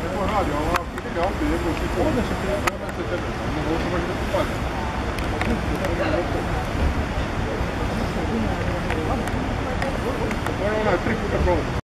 To radi, ali ako ide auto, jedno u šiku, onda se tebe, ovo se može da popati. To je onaj 3 puta prolaz.